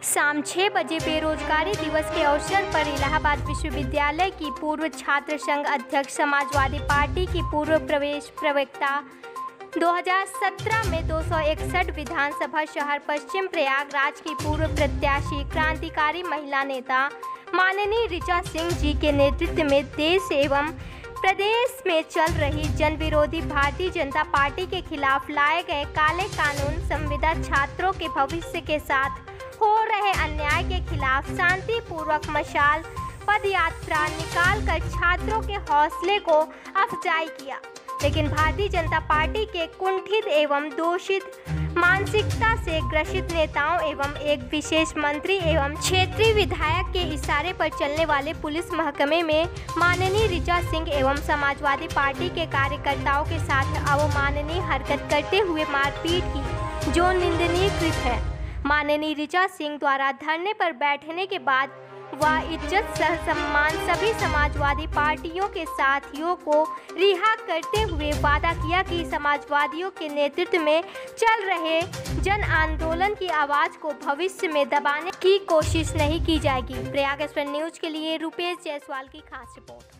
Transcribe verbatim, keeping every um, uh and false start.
शाम छह बजे बेरोजगारी दिवस के अवसर पर इलाहाबाद विश्वविद्यालय की पूर्व छात्र संघ अध्यक्ष, समाजवादी पार्टी की पूर्व प्रवेश प्रवक्ता, दो हज़ार सत्रह में दो सौ इकसठ विधानसभा शहर पश्चिम प्रयागराज की पूर्व प्रत्याशी, क्रांतिकारी महिला नेता माननीय ऋचा सिंह जी के नेतृत्व में देश एवं प्रदेश में चल रही जन विरोधी भारतीय जनता पार्टी के खिलाफ लाए गए काले कानून, संविदा छात्रों के भविष्य के साथ हो रहे अन्याय के खिलाफ शांतिपूर्वक मशाल पद यात्रा निकालकर छात्रों के हौसले को अफजाई किया। लेकिन भारतीय जनता पार्टी के कुंठित एवं दूषित मानसिकता से ग्रसित नेताओं एवं एक विशेष मंत्री एवं क्षेत्रीय विधायक के इशारे पर चलने वाले पुलिस महकमे में माननीय ऋचा सिंह एवं समाजवादी पार्टी के कार्यकर्ताओं के साथ अवमाननीय हरकत करते हुए मारपीट की, जो निंदनीय कृत है। माननीय ऋचा सिंह द्वारा धरने पर बैठने के बाद वह इज्जत सह सम्मान सभी समाजवादी पार्टियों के साथियों को रिहा करते हुए वादा किया कि समाजवादियों के नेतृत्व में चल रहे जन आंदोलन की आवाज़ को भविष्य में दबाने की कोशिश नहीं की जाएगी। प्रयाग एक्सप्रेस न्यूज के लिए रुपेश जायसवाल की खास रिपोर्ट।